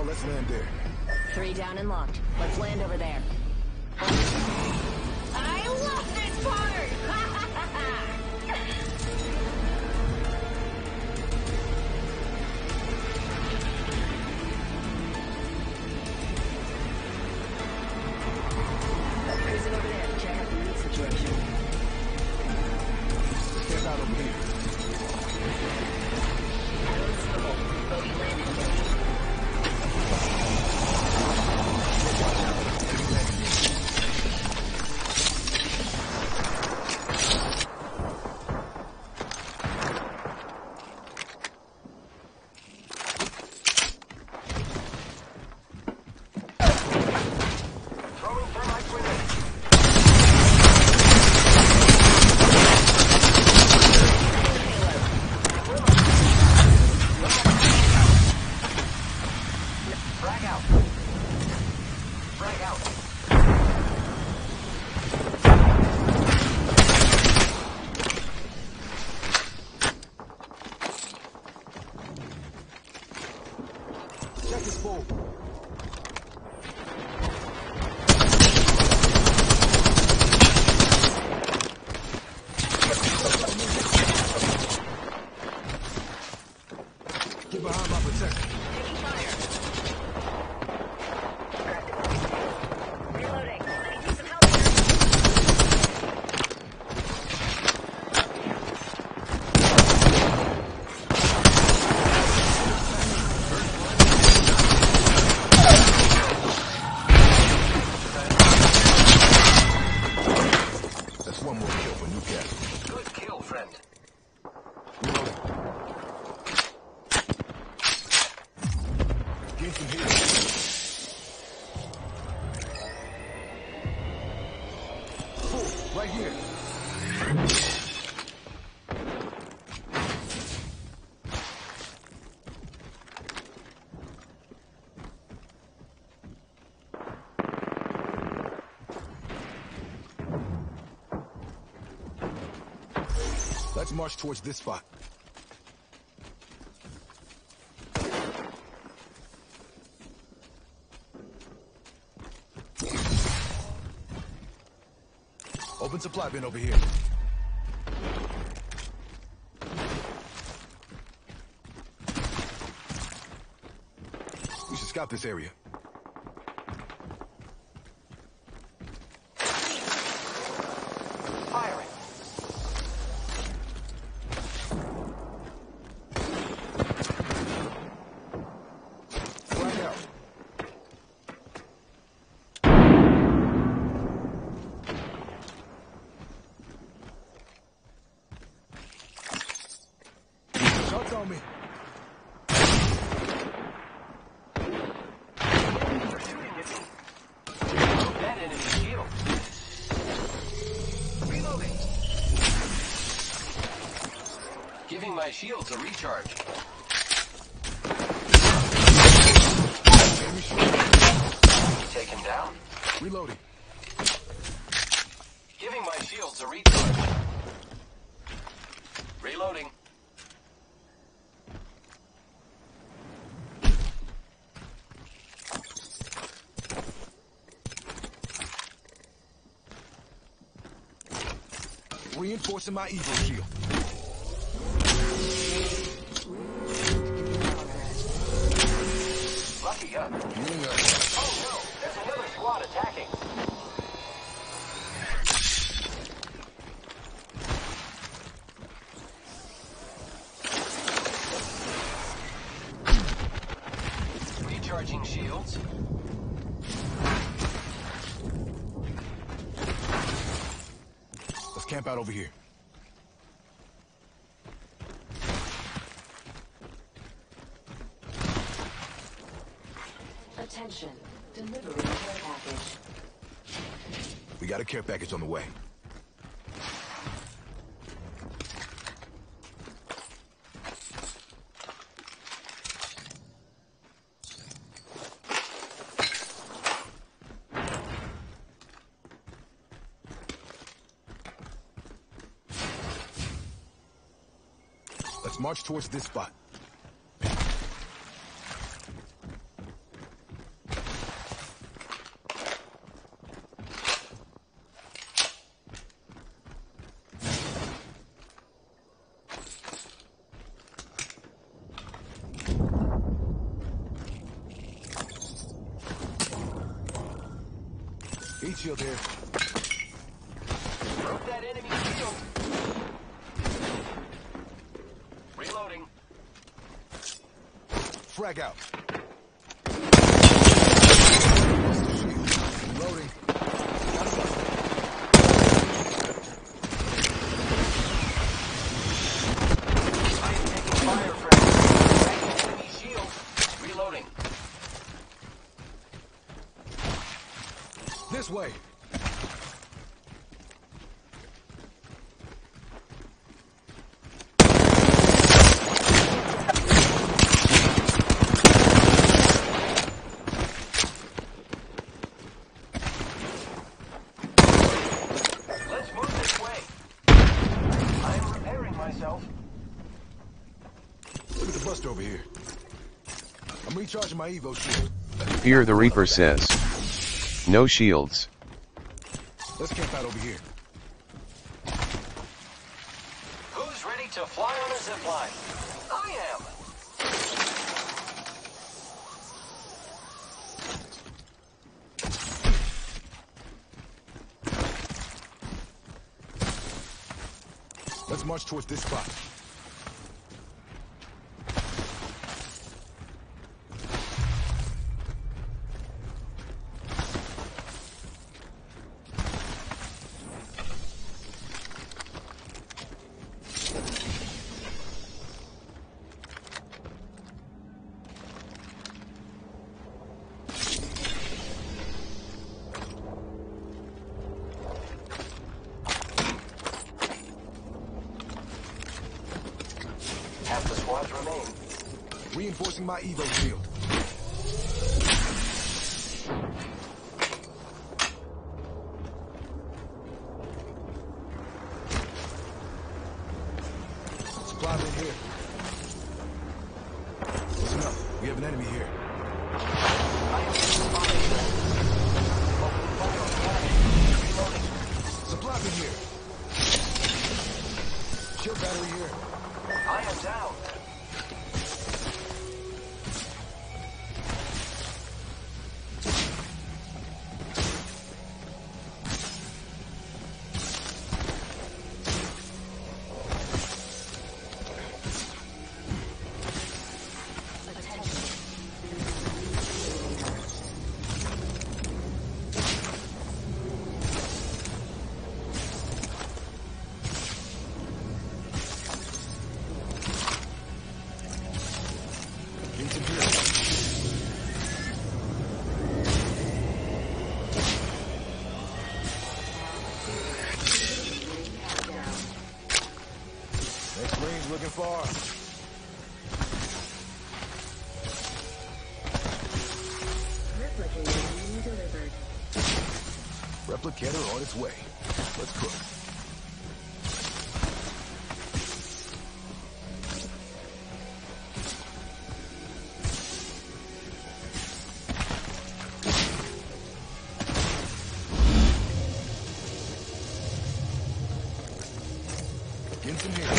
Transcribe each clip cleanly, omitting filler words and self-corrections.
y'all, let's land there. 3 down and locked. Let's land over there. I love this part! Cruising over there to check out the loot situation. Step out over here. Bogey landing station. Check this full. Get behind my protector. Taking fire. Reloading. I need some help here. That's one more kill for Newcastle. Good kill, friend. Get some heat. Cool, right here. Let's march towards this spot. Open supply bin over here. We should scout this area. Firing. Flag out. Shots on me. They're shooting at me. That enemy shield. Reloading. Giving my shields a recharge. Enemy shield. Taken down. Reloading. Giving my shields a recharge. Reloading. Reinforcing my evil shield. Lucky up. Oh no, there's another squad attacking. Recharging shields. Let's camp out over here. Attention. Delivering care package. We got a care package on the way. Let's march towards this spot. Heat shield here. Broke that enemy shield. Reloading. Frag out. Reloading. I am taking fire, friend. Breaking enemy shield. Reloading. This way. Let's move this way. I am repairing myself. Look at the buster over here. I'm recharging my Evo shield. Fear the Reaper says. No shields. Let's camp out over here. Who's ready to fly on a zipline? I am. Let's march towards this spot. Half the squads remain. Reinforcing my Evo shield. Supply bin here. Listen up. We have an enemy here. I am taking fire, friend. Opening fire on the enemy. Reloading. Supply bin here. Shield battery here. I am down. Need some here. Next ring's looking far. Replicator being delivered. Replicator on its way. Let's cook. Get some here.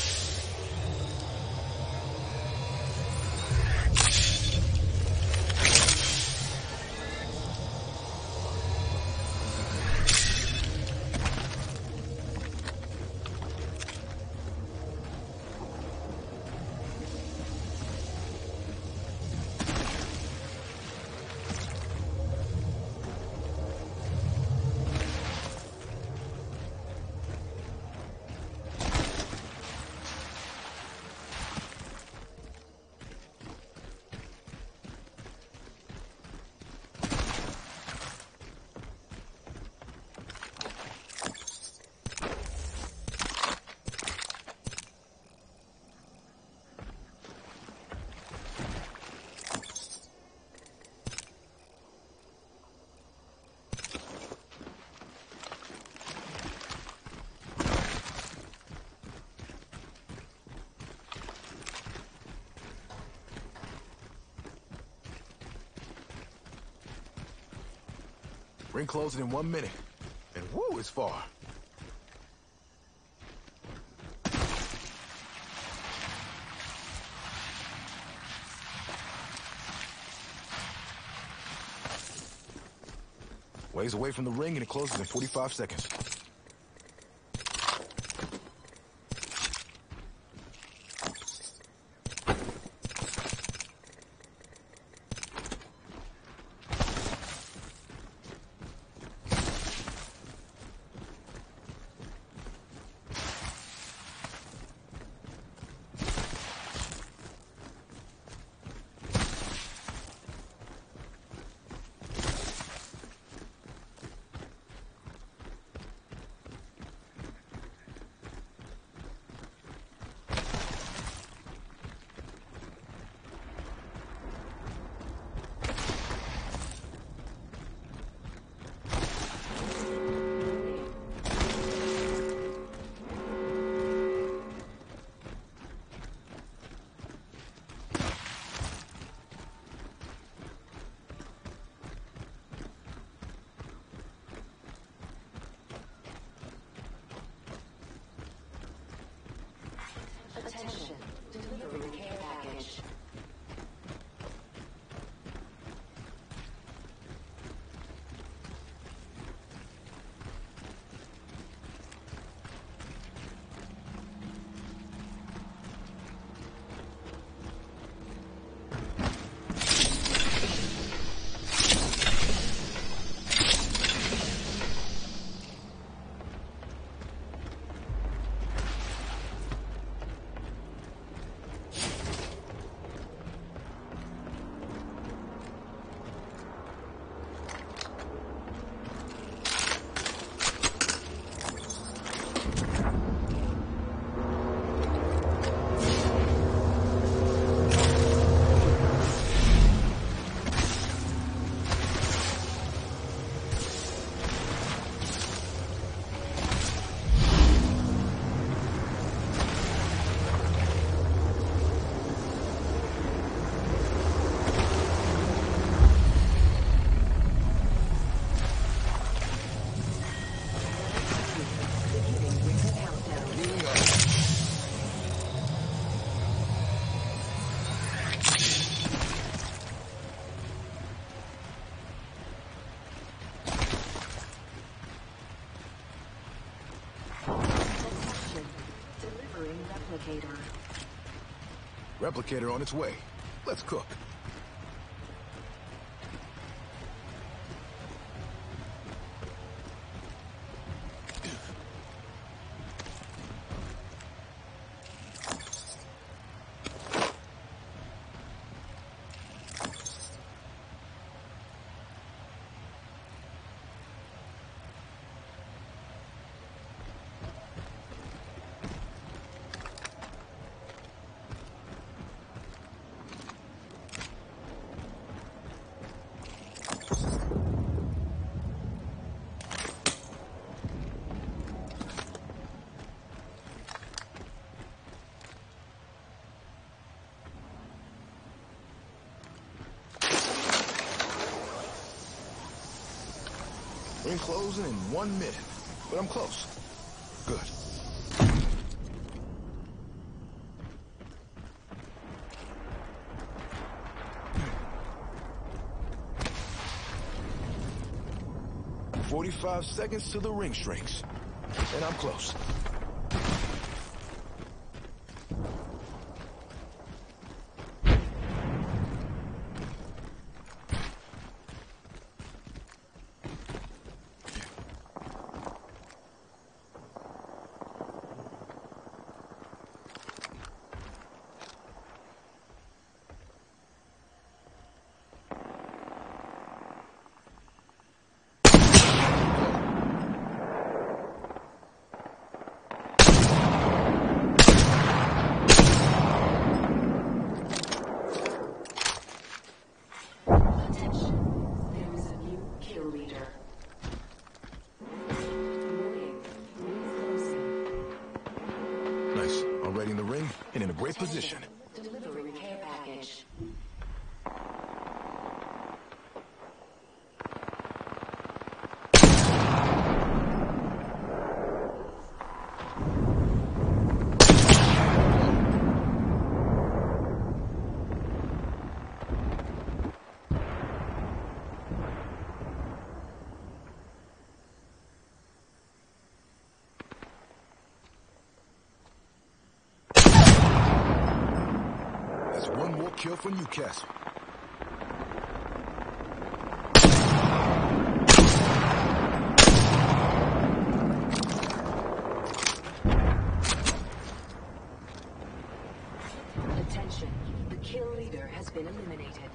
Ring closing in 1 minute. And woo, it's far. Ways away from the ring and it closes in 45 seconds. Attention, delivery care package. Replicator on its way. Let's cook. Ring closing in 1 minute, but I'm close. Good. "45 seconds till the ring shrinks, and I'm close." Nice. Already in the ring and in a great position. Delivery care package. kill for Newcastle. Attention. The kill leader has been eliminated.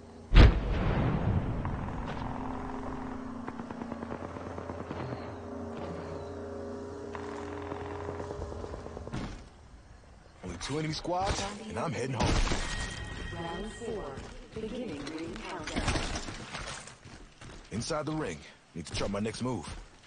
Only 2 enemy squads, and I'm heading home. Round 4. Beginning ring countdown. Inside the ring. Need to chart my next move.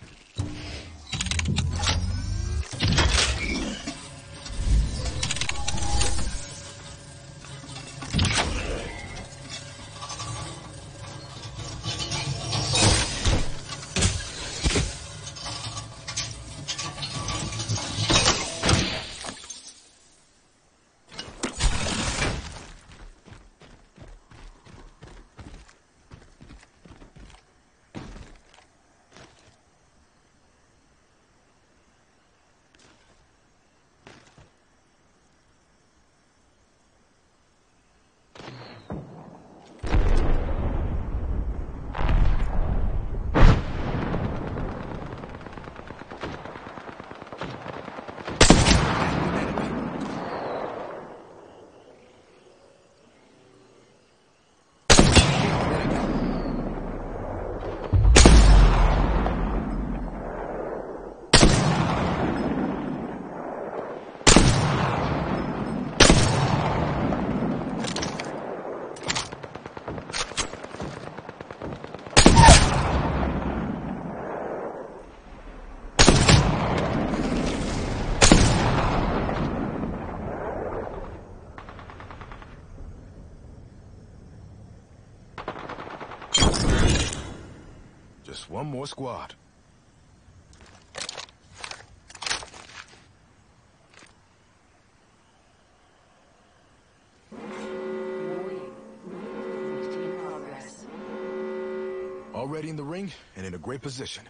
Just one more squad. Warning. Movement in progress. Already in the ring and in a great position.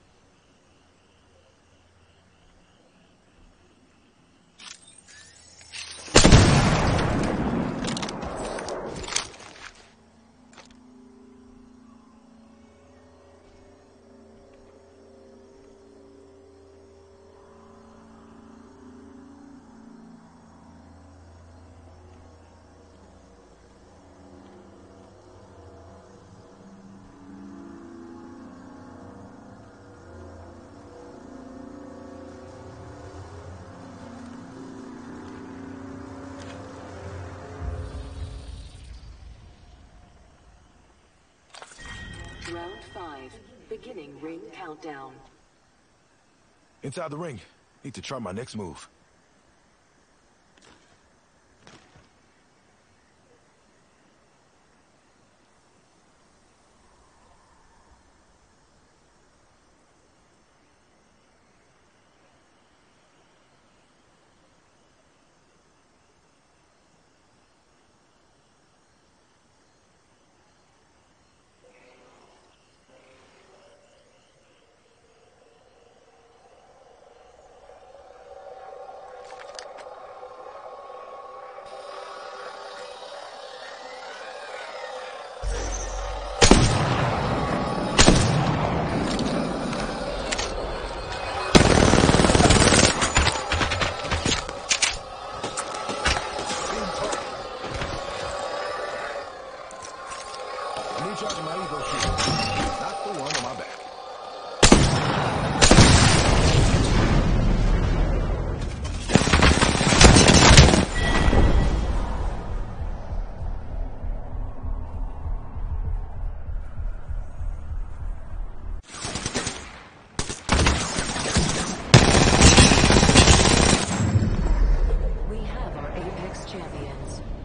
Round 5. Beginning ring countdown. Inside the ring. Need to chart my next move. I'm recharging my ego shield. Not the one on my back. We have our Apex champions.